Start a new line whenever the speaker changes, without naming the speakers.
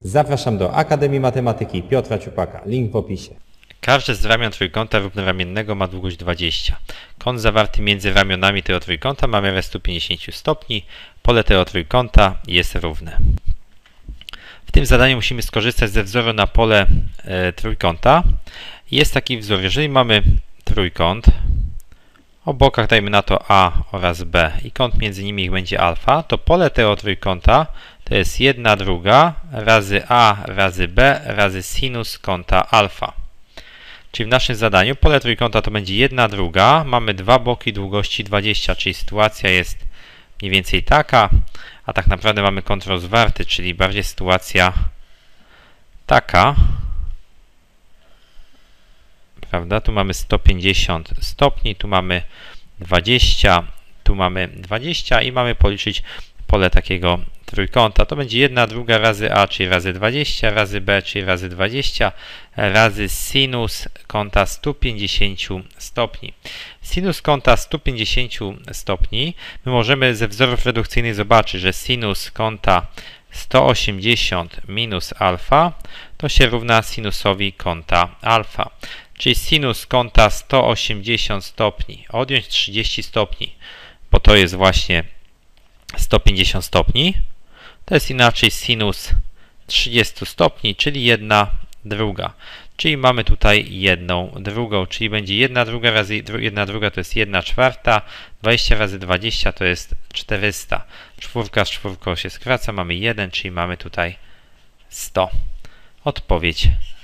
Zapraszam do Akademii Matematyki Piotra Ciupaka. Link w opisie.
Każde z ramion trójkąta równoramiennego ma długość 20. Kąt zawarty między ramionami tego trójkąta ma miarę 150 stopni. Pole tego trójkąta jest równe. W tym zadaniu musimy skorzystać ze wzoru na pole trójkąta. Jest taki wzór. Jeżeli mamy trójkąt, o bokach dajmy na to A oraz B i kąt między nimi ich będzie alfa, to pole tego trójkąta to jest 1/2 razy A razy B razy sinus kąta alfa. Czyli w naszym zadaniu pole trójkąta to będzie 1/2, mamy dwa boki długości 20, czyli sytuacja jest mniej więcej taka, a tak naprawdę mamy kąt rozwarty, czyli bardziej sytuacja taka. Prawda? Tu mamy 150 stopni, tu mamy 20, tu mamy 20 i mamy policzyć pole takiego trójkąta. To będzie 1/2 razy A, czyli razy 20, razy B, czyli razy 20, razy sinus kąta 150 stopni. Sinus kąta 150 stopni, my możemy ze wzorów redukcyjnych zobaczyć, że sinus kąta 180 minus alfa to się równa sinusowi kąta alfa. Czyli sinus kąta 180 stopni odjąć 30 stopni, bo to jest właśnie 150 stopni, to jest inaczej sinus 30 stopni, czyli 1/2. Czyli mamy tutaj 1/2, czyli będzie 1/2 razy 1/2 to jest 1/4, 20 razy 20 to jest 400. Czwórka z czwórką się skraca, mamy 1, czyli mamy tutaj 100. Odpowiedź